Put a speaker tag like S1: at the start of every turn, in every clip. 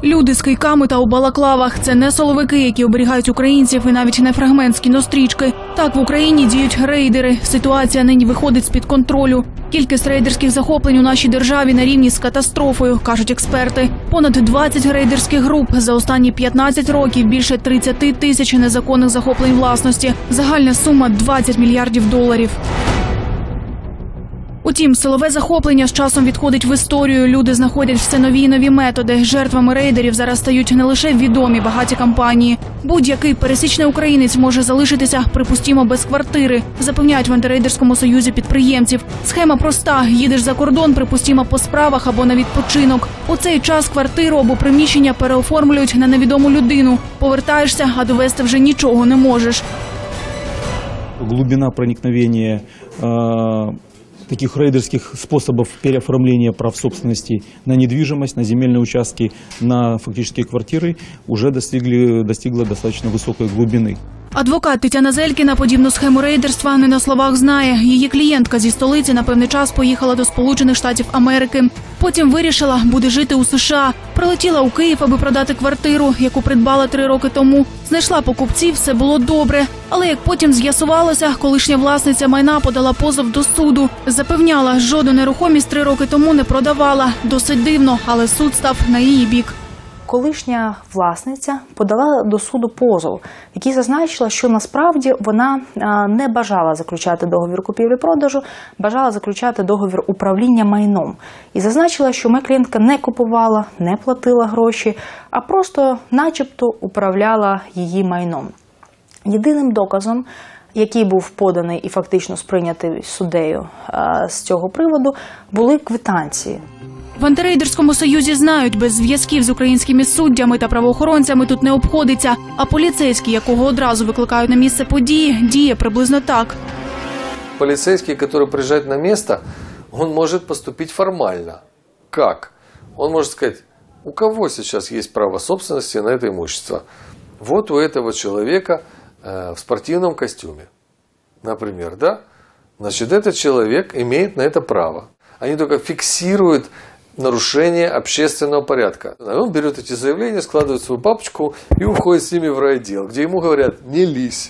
S1: Люди з кийками та у балаклавах – це не силовики, які оберігають українців, і навіть не фрагмент з кінострічки. Так в Україні діють рейдери. Ситуація нині виходить з-під контролю. Кількість рейдерських захоплень у нашій державі на рівні з катастрофою, кажуть експерти. Понад 20 рейдерських груп. За останні 15 років більше 30 тисяч незаконних захоплень власності. Загальна сума – 20 мільярдів доларів. Утім, силове захоплення з часом відходить в історію. Люди знаходять все нові і нові методи. Жертвами рейдерів зараз стають не лише відомі багаті компанії. Будь-який пересічний українець може залишитися, припустімо, без квартири, запевняють в антирейдерському союзі підприємців. Схема проста. Їдеш за кордон, припустімо, по справах або на відпочинок. У цей час квартиру або приміщення переоформлюють на невідому людину. Повертаєшся, а довести вже нічого не можеш.
S2: Глубина проникновения таких рейдерских способов переоформления прав собственности на недвижимость, на земельные участки, на фактические квартиры уже достигла достаточно высокой глубины.
S1: Адвокат Тетяна Зелькіна подібну схему рейдерства не на словах знає. Її клієнтка зі столиці на певний час поїхала до Сполучених Штатів Америки. Потім вирішила, буде жити у США. Прилетіла у Київ, аби продати квартиру, яку придбала 3 роки тому. Знайшла покупців, все було добре. Але як потім з'ясувалося, колишня власниця майна подала позов до суду. Запевняла, жодну нерухомість 3 роки тому не продавала. Досить дивно, але суд став на її бік.
S3: Колишня власниця подала до суду позов, який зазначила, що насправді вона не бажала заключати договір купівлі-продажу, бажала заключати договір управління майном. І зазначила, що моя клієнтка не купувала, не платила гроші, а просто начебто управляла її майном. Єдиним доказом, який був поданий і фактично сприйнятий суддею з цього приводу, були квитанції.
S1: В антирейдерському союзі знають, без зв'язків з українськими суддями та правоохоронцями тут не обходиться. А поліцейський, якого одразу викликають на місце події, діє приблизно так.
S4: Полицейский, который приезжает на место, он может поступить формально. Как? Он может сказать, у кого сейчас есть право собственности на это имущество? Вот у этого человека в спортивном костюме, например, да? Значит, этот человек имеет на это право. Они только фиксируют нарушение общественного порядка. Он берет эти заявления, складывает в свою папочку и уходит с ними в райотдел, где ему говорят «не лізь».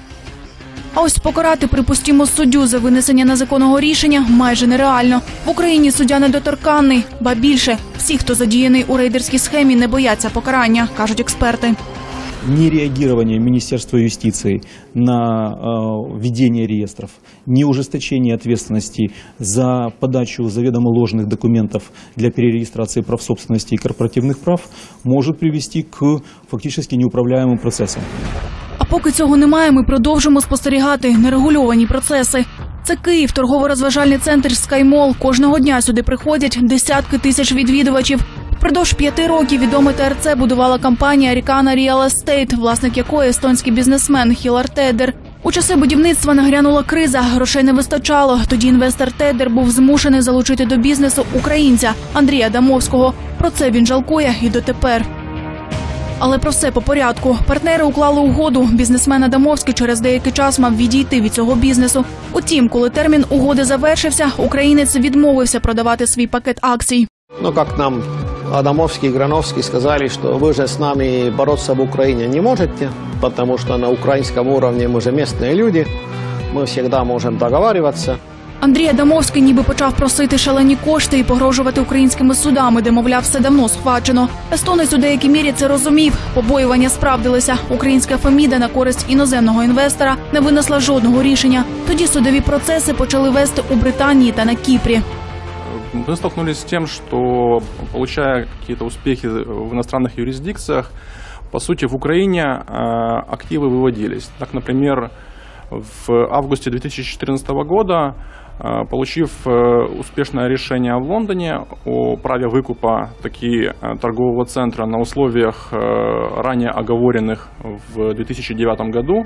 S1: А ось покарати, припустімо, суддю за винесення незаконного рішення майже нереально. В Україні суддя недоторканний. Ба більше, всі, хто задіяний у рейдерській схемі, не бояться покарання, кажуть експерти.
S2: Нереагирование Министерства юстиции на введение реестров, неужесточение ответственности за подачу заведомо ложных документов для перерегистрации прав собственности и корпоративных прав может привести к фактически неуправляемым процессам.
S1: А поки цього немає, ми продовжимо спостерігати нерегульовані процеси. Це Київ, торгово-розважальний центр «Скаймол». Кожного дня сюди приходять десятки тисяч відвідувачів. Впродовж 5 років відоме ТРЦ будувала компанія «Рікана Real Estate», власник якої естонський бізнесмен Хілар Тедер. У часи будівництва нагрянула криза, грошей не вистачало. Тоді інвестор Тедер був змушений залучити до бізнесу українця Андрія Адамовського. Про це він жалкує і дотепер. Але про все по порядку. Партнери уклали угоду. Бізнесмен Адамовський через деякий час мав відійти від цього бізнесу. Утім, коли термін угоди завершився, українець відмовився продавати свій пакет акцій.
S5: Ну, как нам Адамовский и Грановский сказали, что вы же с нами бороться в Украине не можете, потому что на украинском уровне мы же местные люди, мы всегда можем договариваться.
S1: Андрій Адамовський ніби почав просити шалені кошти і погрожувати українськими судами, де, мовляв, все давно схвачено. Естонець у деякій мірі це розумів. Побоювання справдилися. Українська Феміда на користь іноземного інвестора не винесла жодного рішення. Тоді судові процеси почали вести у Британії та на Кіпрі.
S6: Мы столкнулись с тем, что, получая какие-то успехи в иностранных юрисдикциях, по сути, в Украине активы выводились. Так, например, в августе 2014 года, получив успешное решение в Лондоне о праве выкупа таки торгового центра на условиях, ранее оговоренных в 2009 году,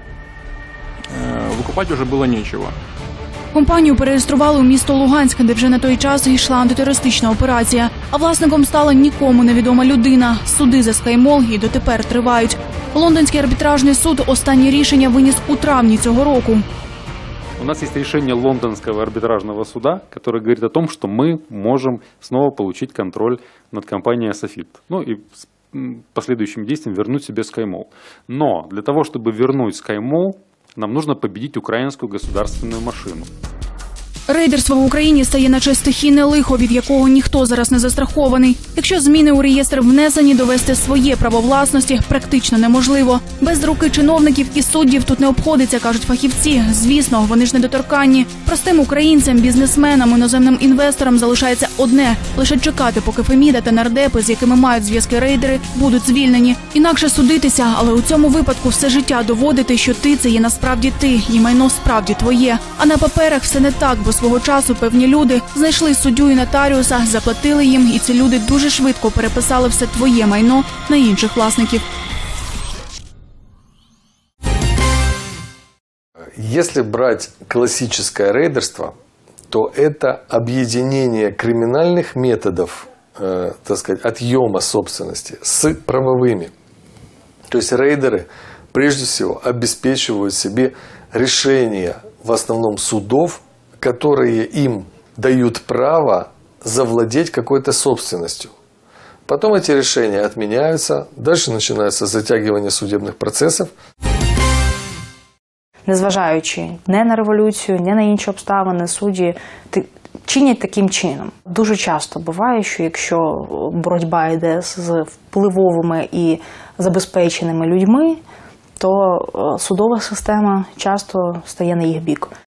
S6: выкупать уже было нечего.
S1: Компанію перереєстрували у місто Луганськ, де вже на той час йшла антитерористична операція. А власником стала нікому невідома людина. Суди за «Скаймол» і дотепер тривають. Лондонський арбітражний суд останнє рішення виніс у травні цього року.
S7: У нас есть решение Лондонского арбитражного суда, которое говорит о том, что мы можем снова получить контроль над компанией «Софит». Ну и последующим действиям вернуть себе SkyMall. Но для того, чтобы вернуть SkyMall, нам нужно победить украинскую государственную машину.
S1: Рейдерство в Україні стає наче стихійне лихо, від якого ніхто зараз не застрахований. Якщо зміни у реєстр внесені, довести своє право власності практично неможливо. Без руки чиновників і суддів тут не обходиться, кажуть фахівці. Звісно, вони ж недоторканні. Простим українцям, бізнесменам, іноземним інвесторам залишається одне – лише чекати, поки Феміда та нардепи, з якими мають зв'язки рейдери, будуть звільнені. Інакше судитися, але у цьому випадку все життя доводити, що ти – це є насправді ти, і майно справді твоє. А на паперах все не так, бо свого часу певні люди знайшли суддю і нотаріуса, заплатили їм, і ці люди дуже швидко переписали все твоє майно на інших власників.
S4: Если брать классическое рейдерство, то это объединение криминальных методов, так сказать, отъема собственности с правовыми. То есть рейдеры, прежде всего, обеспечивают себе решения, в основном судов, которые им дают право завладеть какой-то собственностью. Потом эти решения отменяются, дальше начинается затягивание судебных процессов.
S3: Незважаючи не на революцію, не на інші обставини, судді чинять таким чином. Дуже часто буває, що якщо боротьба йде з впливовими і забезпеченими людьми, то судова система часто стає на їх бік.